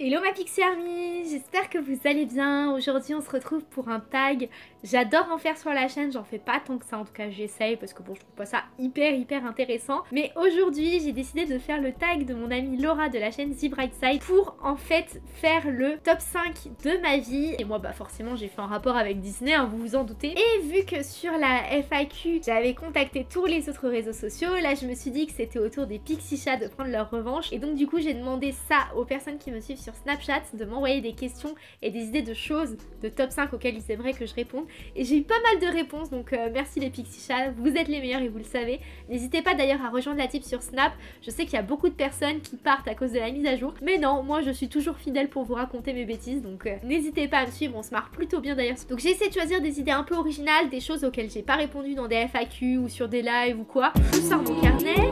Hello ma Pixie Army, j'espère que vous allez bien. Aujourd'hui on se retrouve pour un tag. J'adore en faire sur la chaîne, j'en fais pas tant que ça, en tout cas j'essaye parce que bon je trouve pas ça hyper intéressant. Mais aujourd'hui j'ai décidé de faire le tag de mon amie Laura de la chaîne The Bright Side pour en fait faire le top 5 de ma vie. Et moi bah forcément j'ai fait un rapport avec Disney, hein, vous vous en doutez. Et vu que sur la FAQ j'avais contacté tous les autres réseaux sociaux, là je me suis dit que c'était au tour des Pixie Chats de prendre leur revanche. Et donc du coup j'ai demandé ça aux personnes qui me suivent sur Snapchat, de m'envoyer des questions et des idées de choses de top 5 auxquelles ils aimeraient que je réponde. Et j'ai eu pas mal de réponses, donc merci les Pixie Chats, vous êtes les meilleurs et vous le savez. N'hésitez pas d'ailleurs à rejoindre la team sur Snap, je sais qu'il y a beaucoup de personnes qui partent à cause de la mise à jour. Mais non, moi je suis toujours fidèle pour vous raconter mes bêtises, donc n'hésitez pas à me suivre, on se marre plutôt bien d'ailleurs. Donc j'ai essayé de choisir des idées un peu originales, des choses auxquelles j'ai pas répondu dans des FAQ ou sur des lives ou quoi. Je sors mon carnet.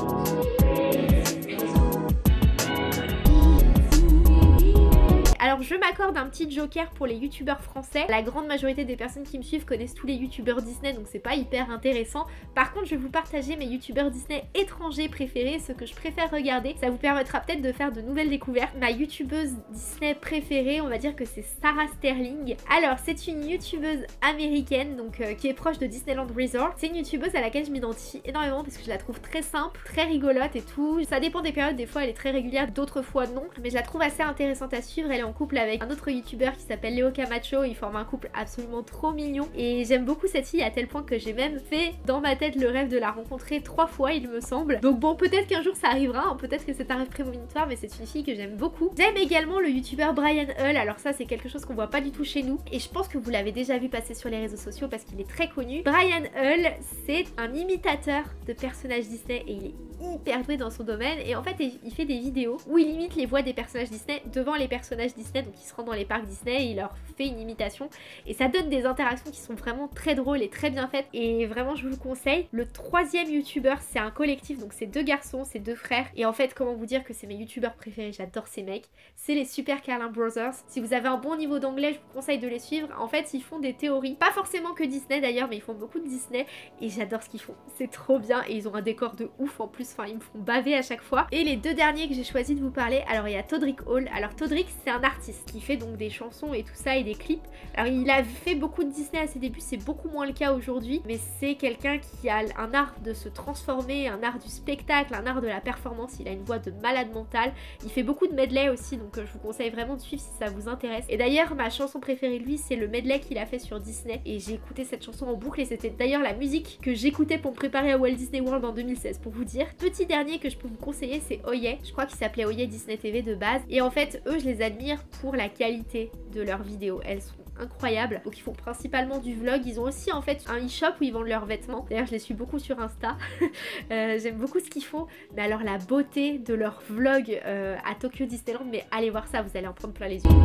Alors je m'accorde un petit joker pour les youtubeurs français. La grande majorité des personnes qui me suivent connaissent tous les youtubeurs Disney, donc c'est pas hyper intéressant. Par contre je vais vous partager mes youtubeurs Disney étrangers préférés, ceux que je préfère regarder. Ça vous permettra peut-être de faire de nouvelles découvertes. Ma youtubeuse Disney préférée, on va dire que c'est Sarah Sterling. Alors c'est une youtubeuse américaine, donc qui est proche de Disneyland Resort. C'est une youtubeuse à laquelle je m'identifie énormément parce que je la trouve très simple, très rigolote et tout. Ça dépend des périodes, des fois elle est très régulière, d'autres fois non. Mais je la trouve assez intéressante à suivre. Elle est en couple avec un autre youtubeur qui s'appelle Léo Camacho, ils forment un couple absolument trop mignon et j'aime beaucoup cette fille à tel point que j'ai même fait dans ma tête le rêve de la rencontrer 3 fois il me semble. Donc bon, peut-être qu'un jour ça arrivera, hein, peut-être que c'est un rêve prémonitoire, mais c'est une fille que j'aime beaucoup. J'aime également le youtubeur Brian Hull, alors ça c'est quelque chose qu'on voit pas du tout chez nous et je pense que vous l'avez déjà vu passer sur les réseaux sociaux parce qu'il est très connu. Brian Hull c'est un imitateur de personnages Disney et il est hyper doué dans son domaine et en fait il fait des vidéos où il imite les voix des personnages Disney devant les personnages Disney, donc il se rend dans les parcs Disney et il leur fait une imitation et ça donne des interactions qui sont vraiment très drôles et très bien faites et vraiment je vous le conseille. Le troisième youtubeur c'est un collectif, donc c'est 2 garçons, c'est 2 frères et en fait comment vous dire que c'est mes youtubeurs préférés, j'adore ces mecs, c'est les Super Carlin Brothers. Si vous avez un bon niveau d'anglais je vous conseille de les suivre. En fait ils font des théories, pas forcément que Disney d'ailleurs, mais ils font beaucoup de Disney et j'adore ce qu'ils font, c'est trop bien et ils ont un décor de ouf en plus, enfin ils me font baver à chaque fois. Et les 2 derniers que j'ai choisi de vous parler, alors il y a Todrick Hall. Alors Todrick c'est un artiste qui fait donc des chansons et tout ça et des clips. Alors il a fait beaucoup de Disney à ses débuts, c'est beaucoup moins le cas aujourd'hui, mais c'est quelqu'un qui a un art de se transformer, un art du spectacle, un art de la performance, il a une voix de malade mental. Il fait beaucoup de medley aussi, donc je vous conseille vraiment de suivre si ça vous intéresse. Et d'ailleurs ma chanson préférée de lui c'est le medley qu'il a fait sur Disney et j'ai écouté cette chanson en boucle et c'était d'ailleurs la musique que j'écoutais pour me préparer à Walt Disney World en 2016 pour vous dire. Petit dernier que je peux vous conseiller c'est Oye, je crois qu'il s'appelait Oye Disney TV de base et en fait eux je les admire pour la qualité de leurs vidéos, elles sont incroyables. Donc ils font principalement du vlog, ils ont aussi en fait un e-shop où ils vendent leurs vêtements, d'ailleurs je les suis beaucoup sur Insta. J'aime beaucoup ce qu'ils font, mais alors la beauté de leur vlog à Tokyo Disneyland, mais allez voir ça, vous allez en prendre plein les yeux.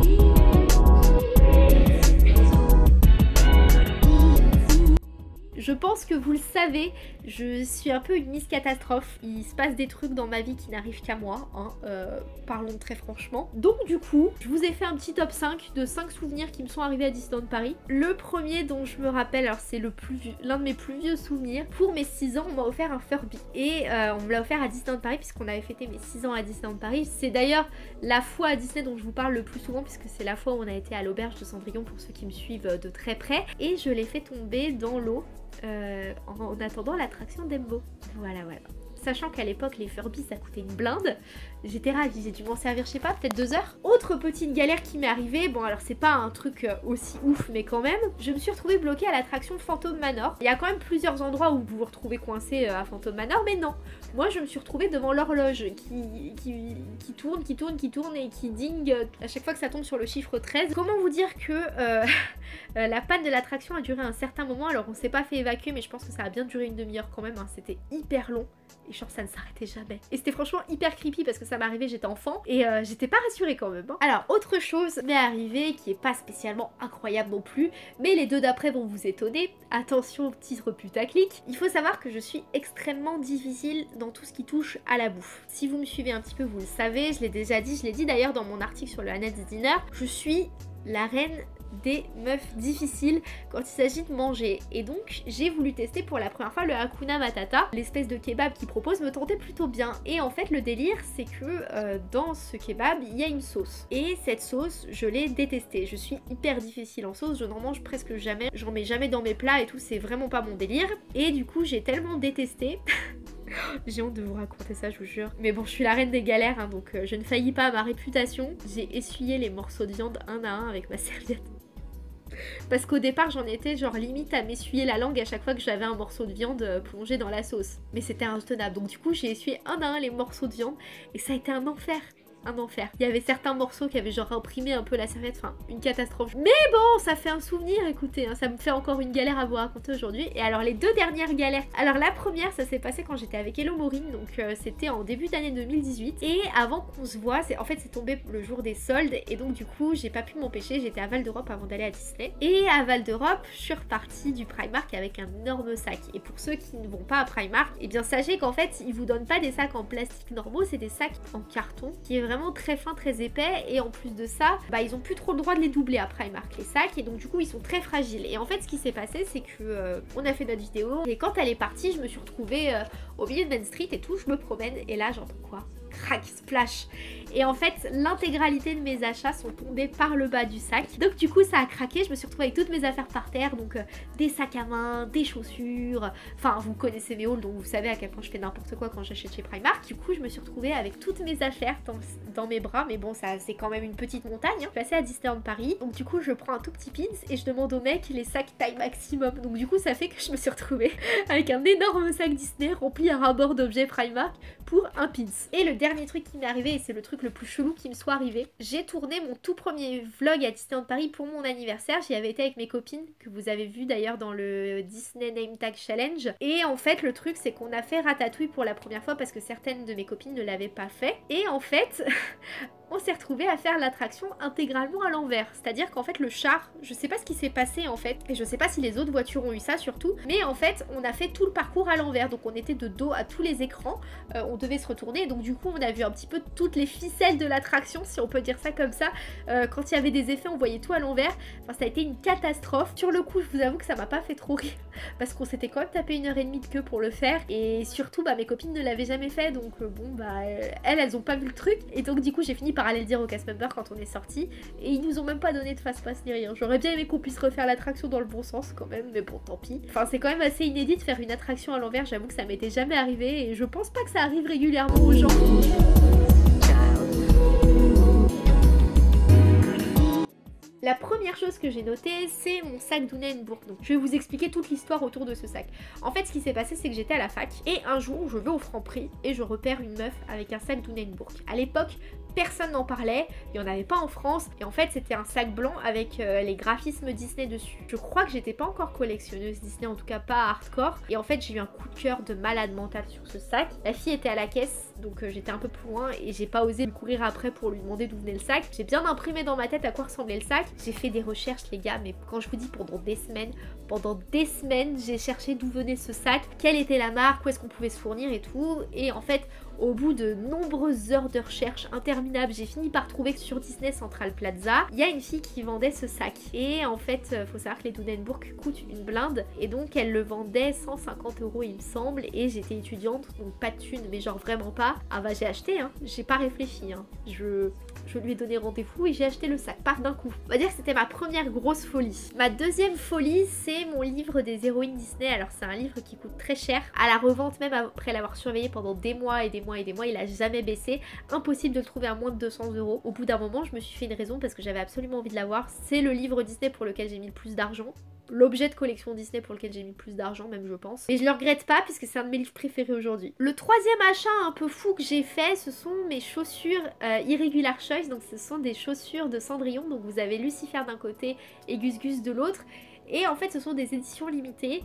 Je pense que vous le savez, je suis un peu une Miss Catastrophe. Il se passe des trucs dans ma vie qui n'arrivent qu'à moi, hein, parlons très franchement. Donc du coup, je vous ai fait un petit top 5 de 5 souvenirs qui me sont arrivés à Disneyland Paris. Le premier dont je me rappelle, alors c'est l'un de mes plus vieux souvenirs. Pour mes 6 ans, on m'a offert un Furby. Et on me l'a offert à Disneyland Paris puisqu'on avait fêté mes 6 ans à Disneyland Paris. C'est d'ailleurs la fois à Disney dont je vous parle le plus souvent puisque c'est la fois où on a été à l'auberge de Cendrillon pour ceux qui me suivent de très près. Et je l'ai fait tomber dans l'eau. En attendant l'attraction d'Embo. Voilà. Sachant qu'à l'époque les Furby ça coûtait une blinde, j'étais ravie, j'ai dû m'en servir je sais pas, peut-être 2 heures. Autre petite galère qui m'est arrivée, bon alors c'est pas un truc aussi ouf mais quand même, je me suis retrouvée bloquée à l'attraction Phantom Manor. Il y a quand même plusieurs endroits où vous vous retrouvez coincé à Phantom Manor, mais non, moi je me suis retrouvée devant l'horloge qui tourne et qui dingue à chaque fois que ça tombe sur le chiffre 13. Comment vous dire que la panne de l'attraction a duré un certain moment, alors on s'est pas fait évacuer mais je pense que ça a bien duré une demi-heure quand même, hein. C'était hyper long. Et genre ça ne s'arrêtait jamais. Et c'était franchement hyper creepy parce que ça m'est arrivé, j'étais enfant et j'étais pas rassurée quand même. Hein. Alors autre chose m'est arrivée qui est pas spécialement incroyable non plus, mais les 2 d'après vont vous étonner. Attention, titre putaclic. Il faut savoir que je suis extrêmement difficile dans tout ce qui touche à la bouffe. Si vous me suivez un petit peu, vous le savez, je l'ai déjà dit, je l'ai dit d'ailleurs dans mon article sur le Annette's Dinner, je suis la reine des meufs difficiles quand il s'agit de manger. Et donc j'ai voulu tester pour la première fois le Hakuna Matata. L'espèce de kebab qu'ils proposent me tentait plutôt bien. Et en fait le délire c'est que dans ce kebab il y a une sauce. Et cette sauce je l'ai détestée. Je suis hyper difficile en sauce, je n'en mange presque jamais. J'en mets jamais dans mes plats et tout, c'est vraiment pas mon délire. Et du coup j'ai tellement détesté... J'ai honte de vous raconter ça, je vous jure. Mais bon, je suis la reine des galères, hein, donc je ne faillis pas à ma réputation. J'ai essuyé les morceaux de viande un à un avec ma serviette. Parce qu'au départ, j'en étais genre limite à m'essuyer la langue à chaque fois que j'avais un morceau de viande plongé dans la sauce. Mais c'était intenable. Donc du coup, j'ai essuyé un à un les morceaux de viande et ça a été un enfer. Un enfer. Il y avait certains morceaux qui avaient genre imprimé un peu la serviette, enfin une catastrophe. Mais bon, ça fait un souvenir, écoutez, hein, ça me fait encore une galère à vous raconter aujourd'hui. Et alors les deux dernières galères. Alors la première, ça s'est passé quand j'étais avec Hello Maureen, donc c'était en début d'année 2018. Et avant qu'on se voit, en fait c'est tombé le jour des soldes et donc du coup j'ai pas pu m'empêcher, j'étais à Val d'Europe avant d'aller à Disney. Et à Val d'Europe, je suis repartie du Primark avec un énorme sac. Et pour ceux qui ne vont pas à Primark, eh bien sachez qu'en fait ils vous donnent pas des sacs en plastique normaux, c'est des sacs en carton qui est vraiment très fin, très épais, et en plus de ça, bah ils ont plus trop le droit de les doubler à Primark les sacs, et donc du coup ils sont très fragiles. Et en fait ce qui s'est passé c'est que on a fait notre vidéo et quand elle est partie je me suis retrouvée au milieu de Main Street et tout, je me promène et là j'entends quoi? Crac, splash. Et en fait l'intégralité de mes achats sont tombés par le bas du sac, donc du coup ça a craqué, je me suis retrouvée avec toutes mes affaires par terre, donc des sacs à main, des chaussures, enfin vous connaissez mes hauls donc vous savez à quel point je fais n'importe quoi quand j'achète chez Primark. Du coup je me suis retrouvée avec toutes mes affaires dans mes bras, mais bon ça c'est quand même une petite montagne, hein. Je suis passée à Disneyland Paris, donc du coup je prends un tout petit pins et je demande au mec les sacs taille maximum, donc du coup ça fait que je me suis retrouvée avec un énorme sac Disney rempli à ras-bord d'objets Primark pour un pins. Et le dernier truc qui m'est arrivé, et c'est le truc le plus chelou qui me soit arrivé, j'ai tourné mon tout premier vlog à Disneyland Paris pour mon anniversaire. J'y avais été avec mes copines, que vous avez vu d'ailleurs dans le Disney Name Tag Challenge. Et en fait le truc c'est qu'on a fait Ratatouille pour la première fois parce que certaines de mes copines ne l'avaient pas fait. Et en fait on s'est retrouvé à faire l'attraction intégralement à l'envers. C'est-à-dire qu'en fait le char, je sais pas ce qui s'est passé en fait, et je sais pas si les autres voitures ont eu ça surtout, mais en fait on a fait tout le parcours à l'envers, donc on était de dos à tous les écrans, on devait se retourner, et donc du coup on a vu un petit peu toutes les ficelles de l'attraction, si on peut dire ça comme ça. Quand il y avait des effets on voyait tout à l'envers, enfin ça a été une catastrophe. Sur le coup je vous avoue que ça m'a pas fait trop rire, parce qu'on s'était quand même tapé 1h30 de queue pour le faire, et surtout bah mes copines ne l'avaient jamais fait, donc bon bah elles ont pas vu le truc, et donc du coup j'ai fini par aller le dire au cast member quand on est sorti, et ils nous ont même pas donné de fast-pass ni rien. J'aurais bien aimé qu'on puisse refaire l'attraction dans le bon sens quand même, mais bon tant pis. Enfin c'est quand même assez inédit de faire une attraction à l'envers, j'avoue que ça m'était jamais arrivé et je pense pas que ça arrive régulièrement aux gens. La première chose que j'ai notée, c'est mon sac Dunenburg. Donc je vais vous expliquer toute l'histoire autour de ce sac. En fait, ce qui s'est passé, c'est que j'étais à la fac et un jour, je vais au Franprix et je repère une meuf avec un sac Dunenburg. À l'époque, personne n'en parlait, il n'y en avait pas en France, et en fait c'était un sac blanc avec les graphismes Disney dessus. Je crois que j'étais pas encore collectionneuse Disney, en tout cas pas hardcore, et en fait j'ai eu un coup de cœur de malade mental sur ce sac. La fille était à la caisse, donc j'étais un peu plus loin et j'ai pas osé lui courir après pour lui demander d'où venait le sac. J'ai bien imprimé dans ma tête à quoi ressemblait le sac. J'ai fait des recherches les gars, mais quand je vous dis pendant des semaines j'ai cherché d'où venait ce sac, quelle était la marque, où est-ce qu'on pouvait se fournir et tout, et en fait au bout de nombreuses heures de recherche interminables, j'ai fini par trouver que sur Disney Central Plaza, il y a une fille qui vendait ce sac. Et en fait, faut savoir que les Dunenburg coûtent une blinde, et donc elle le vendait 150 € il me semble, et j'étais étudiante, donc pas de thunes, mais genre vraiment pas. Ah bah j'ai acheté, hein, j'ai pas réfléchi, hein. Je lui ai donné rendez-vous et j'ai acheté le sac, par d'un coup. On va dire que c'était ma première grosse folie. Ma deuxième folie, c'est mon livre des héroïnes Disney. Alors c'est un livre qui coûte très cher. À la revente, même après l'avoir surveillé pendant des mois et des mois et des mois, il a jamais baissé. Impossible de le trouver à moins de 200 €. Au bout d'un moment, je me suis fait une raison parce que j'avais absolument envie de l'avoir. C'est le livre Disney pour lequel j'ai mis le plus d'argent. L'objet de collection Disney pour lequel j'ai mis le plus d'argent, même je pense. Et je le regrette pas puisque c'est un de mes livres préférés aujourd'hui. Le troisième achat un peu fou que j'ai fait, ce sont mes chaussures Irregular Choice. Donc ce sont des chaussures de Cendrillon. Donc vous avez Lucifer d'un côté et Gus Gus de l'autre. Et en fait ce sont des éditions limitées.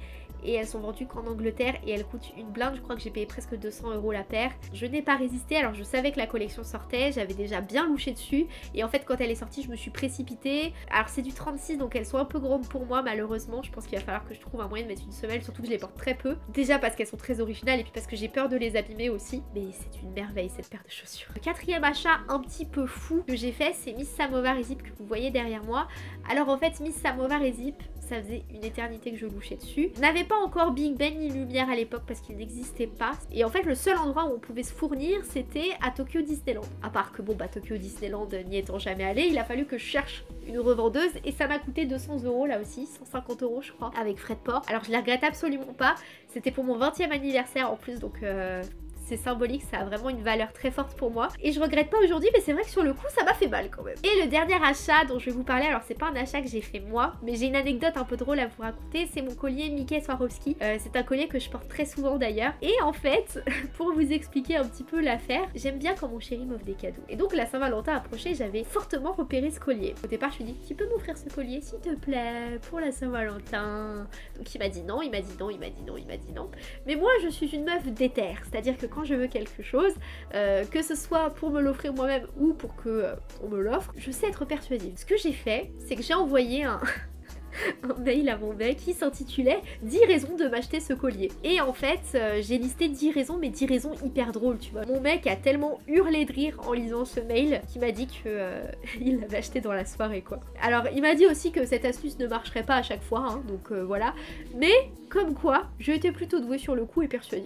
et elles sont vendues qu'en Angleterre et elles coûtent une blinde. Je crois que j'ai payé presque 200 € la paire. Je n'ai pas résisté, alors je savais que la collection sortait, j'avais déjà bien louché dessus et en fait quand elle est sortie je me suis précipitée. Alors c'est du 36 donc elles sont un peu grandes pour moi malheureusement. Je pense qu'il va falloir que je trouve un moyen de mettre une semelle, surtout que je les porte très peu. Déjà parce qu'elles sont très originales et puis parce que j'ai peur de les abîmer aussi. Mais c'est une merveille cette paire de chaussures. Le quatrième achat un petit peu fou que j'ai fait, c'est Miss Samovar et Zip que vous voyez derrière moi. Alors en fait Miss Samovar et Zip, ça faisait une éternité que je louchais dessus. On n'avait pas encore Big Ben ni Lumière à l'époque parce qu'il n'existait pas. Et en fait le seul endroit où on pouvait se fournir c'était à Tokyo Disneyland. À part que bon bah Tokyo Disneyland n'y étant jamais allé, il a fallu que je cherche une revendeuse et ça m'a coûté 200 € là aussi, 150 € je crois, avec frais de port. Alors je la regrette absolument pas, c'était pour mon 20e anniversaire en plus donc c'est symbolique, ça a vraiment une valeur très forte pour moi. Et je regrette pas aujourd'hui, mais c'est vrai que sur le coup, ça m'a fait mal quand même. Et le dernier achat dont je vais vous parler, alors c'est pas un achat que j'ai fait moi, mais j'ai une anecdote un peu drôle à vous raconter, c'est mon collier Mickey Swarovski. C'est un collier que je porte très souvent d'ailleurs. Et en fait, pour vous expliquer un petit peu l'affaire, j'aime bien quand mon chéri m'offre des cadeaux. Et donc la Saint-Valentin approchait, j'avais fortement repéré ce collier. Au départ, je lui ai dit, tu peux m'offrir ce collier s'il te plaît, pour la Saint-Valentin. Donc il m'a dit non, il m'a dit non, il m'a dit non, il m'a dit non. Mais moi, je suis une meuf déterre, c'est-à-dire que quand je veux quelque chose, que ce soit pour me l'offrir moi-même ou pour que on me l'offre, je sais être persuasive. Ce que j'ai fait, c'est que j'ai envoyé un mail à mon mec qui s'intitulait 10 raisons de m'acheter ce collier. Et en fait, j'ai listé 10 raisons, mais 10 raisons hyper drôles, tu vois. Mon mec a tellement hurlé de rire en lisant ce mail qu'il m'a dit que il l'avait acheté dans la soirée, quoi. Alors, il m'a dit aussi que cette astuce ne marcherait pas à chaque fois, hein, donc voilà. Mais, comme quoi, j'ai été plutôt douée sur le coup et persuasive.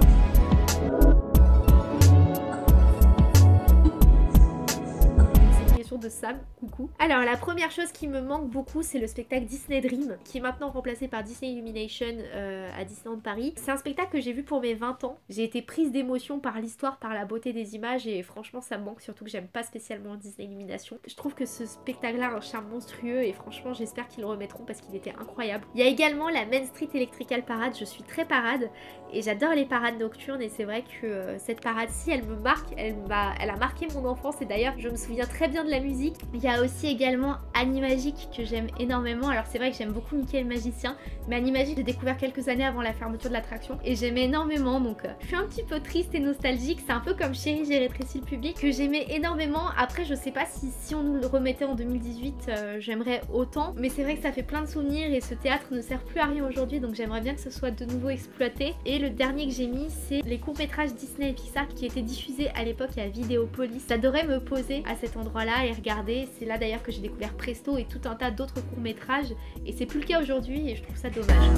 De Sam, coucou. Alors la première chose qui me manque beaucoup c'est le spectacle Disney Dream qui est maintenant remplacé par Disney Illumination à Disneyland Paris. C'est un spectacle que j'ai vu pour mes 20 ans. J'ai été prise d'émotion par l'histoire, par la beauté des images et franchement ça me manque, surtout que j'aime pas spécialement Disney Illumination. Je trouve que ce spectacle là a un charme monstrueux et franchement j'espère qu'ils le remettront parce qu'il était incroyable. Il y a également la Main Street Electrical Parade, je suis très parade et j'adore les parades nocturnes et c'est vrai que cette parade-ci elle me marque, elle a marqué mon enfance et d'ailleurs je me souviens très bien de la musique. Il y a aussi également Animagique que j'aime énormément. Alors c'est vrai que j'aime beaucoup Mickey le magicien, mais Animagique j'ai découvert quelques années avant la fermeture de l'attraction et j'aimais énormément, donc je suis un petit peu triste et nostalgique. C'est un peu comme Chérie j'ai rétréci le public que j'aimais énormément. Après je sais pas si on nous le remettait en 2018 j'aimerais autant, mais c'est vrai que ça fait plein de souvenirs et ce théâtre ne sert plus à rien aujourd'hui, donc j'aimerais bien que ce soit de nouveau exploité. Et le dernier que j'ai mis c'est les courts-métrages Disney et Pixar qui étaient diffusés à l'époque à Vidéopolis. J'adorais me poser à cet endroit là et regarder, c'est là d'ailleurs que j'ai découvert Presto et tout un tas d'autres courts-métrages et c'est plus le cas aujourd'hui et je trouve ça dommage.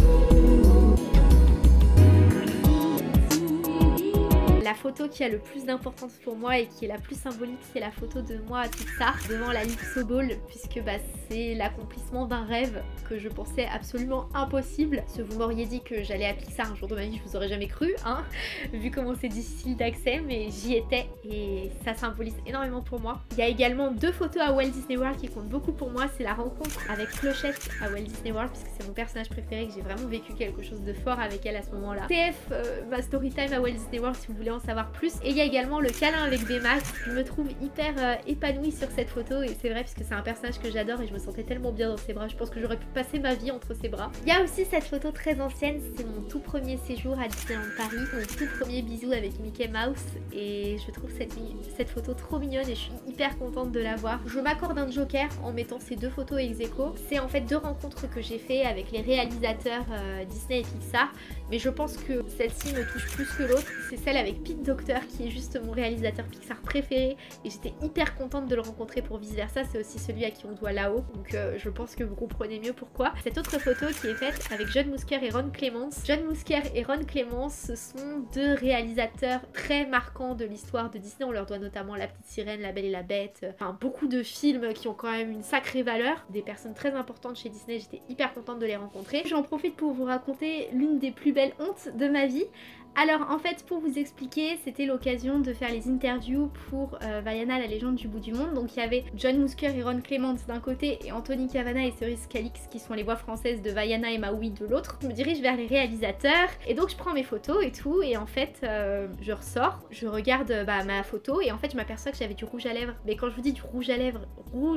La photo qui a le plus d'importance pour moi et qui est la plus symbolique, c'est la photo de moi à Pixar devant la Luxo Ball, puisque c'est l'accomplissement d'un rêve que je pensais absolument impossible. Si vous m'auriez dit que j'allais à Pixar un jour de ma vie, je vous aurais jamais cru, hein, vu comment c'est difficile d'accès, mais j'y étais et ça symbolise énormément pour moi. Il y a également 2 photos à Walt Disney World qui comptent beaucoup pour moi, c'est la rencontre avec Clochette à Walt Disney World, puisque c'est mon personnage préféré, que j'ai vraiment vécu quelque chose de fort avec elle à ce moment-là. TF, ma story time à Walt Disney World si vous voulez en savoir plus. Et il y a également le câlin avec Baymax. Je me trouve hyper épanouie sur cette photo et c'est vrai puisque c'est un personnage que j'adore et je me sentais tellement bien dans ses bras. Je pense que j'aurais pu passer ma vie entre ses bras. Il y a aussi cette photo très ancienne, c'est mon tout premier séjour à Disneyland Paris, mon tout premier bisou avec Mickey Mouse et je trouve cette photo trop mignonne et je suis hyper contente de la voir. Je m'accorde un joker en mettant ces 2 photos ex aequo. C'est en fait 2 rencontres que j'ai fait avec les réalisateurs Disney et Pixar, mais je pense que celle-ci me touche plus que l'autre. C'est celle avec Pete Docter qui est juste mon réalisateur Pixar préféré et j'étais hyper contente de le rencontrer pour vice versa. C'est aussi celui à qui on doit Là-haut, donc je pense que vous comprenez mieux pourquoi. Cette autre photo qui est faite avec John Musker et Ron Clements. John Musker et Ron Clements, ce sont 2 réalisateurs très marquants de l'histoire de Disney. On leur doit notamment La Petite Sirène, La Belle et la Bête, enfin beaucoup de films qui ont quand même une sacrée valeur. Des personnes très importantes chez Disney, j'étais hyper contente de les rencontrer. J'en profite pour vous raconter l'une des plus belles hontes de ma vie. Alors en fait pour vous expliquer, c'était l'occasion de faire les interviews pour Vaiana la légende du bout du monde. Donc il y avait John Musker et Ron Clements d'un côté et Anthony Cavana et Cerise Calix qui sont les voix françaises de Vaiana et Maui de l'autre. Je me dirige vers les réalisateurs et donc je prends mes photos et tout et en fait je ressors, je regarde ma photo et en fait je m'aperçois que j'avais du rouge à lèvres. Mais quand je vous dis du rouge à lèvres, rouge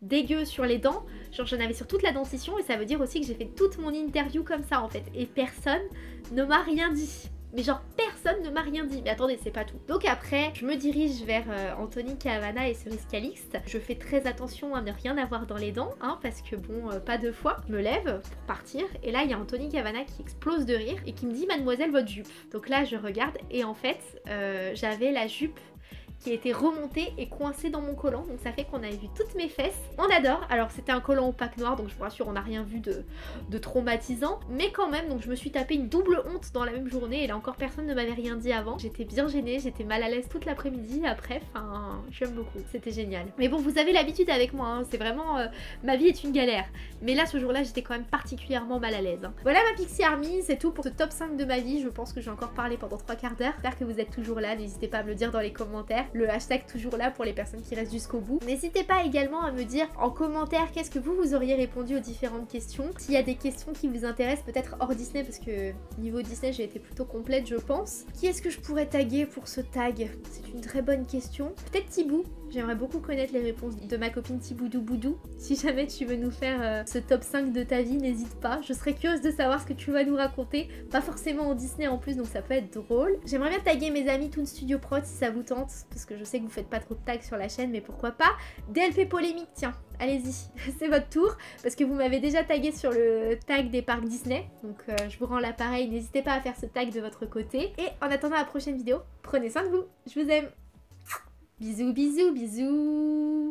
dégueu sur les dents, genre j'en avais sur toute la dentition et ça veut dire aussi que j'ai fait toute mon interview comme ça en fait et personne ne m'a rien dit. Mais genre personne ne m'a rien dit. Mais attendez, c'est pas tout. Donc après, je me dirige vers Anthony Cavana et Cerise Calixte. Je fais très attention à ne rien avoir dans les dents, hein, parce que bon, pas deux fois. Je me lève pour partir et là il y a Anthony Cavana qui explose de rire et qui me dit mademoiselle votre jupe. Donc là je regarde et en fait j'avais la jupe qui était remonté et coincé dans mon collant, donc ça fait qu'on avait vu toutes mes fesses. On adore. Alors c'était un collant opaque noir, donc je vous rassure on n'a rien vu de traumatisant, mais quand même, donc je me suis tapé une double honte dans la même journée et là encore personne ne m'avait rien dit avant. J'étais bien gênée, j'étais mal à l'aise toute l'après-midi après, enfin j'aime beaucoup, c'était génial. Mais bon, vous avez l'habitude avec moi, hein, c'est vraiment ma vie est une galère, mais là ce jour-là j'étais quand même particulièrement mal à l'aise, hein. Voilà ma Pixie Army, c'est tout pour ce top 5 de ma vie. Je pense que j'ai encore parlé pendant 3 quarts d'heure. J'espère que vous êtes toujours là, n'hésitez pas à me le dire dans les commentaires. Le hashtag toujours là pour les personnes qui restent jusqu'au bout. N'hésitez pas également à me dire en commentaire qu'est-ce que vous auriez répondu aux différentes questions. S'il y a des questions qui vous intéressent, peut-être hors Disney, parce que niveau Disney j'ai été plutôt complète je pense. Qui est-ce que je pourrais taguer pour ce tag? C'est une très bonne question. Peut-être Thibou. J'aimerais beaucoup connaître les réponses de ma copine Thiboudou Boudou. Si jamais tu veux nous faire ce top 5 de ta vie, n'hésite pas. Je serais curieuse de savoir ce que tu vas nous raconter. Pas forcément en Disney en plus, donc ça peut être drôle. J'aimerais bien taguer mes amis Toon Studio Prod si ça vous tente, parce que je sais que vous faites pas trop de tags sur la chaîne, mais pourquoi pas. DLP Polémique, tiens, allez-y, c'est votre tour, parce que vous m'avez déjà tagué sur le tag des parcs Disney, donc je vous rends l'appareil, n'hésitez pas à faire ce tag de votre côté. Et en attendant la prochaine vidéo, prenez soin de vous, je vous aime. Bisous, bisous, bisous.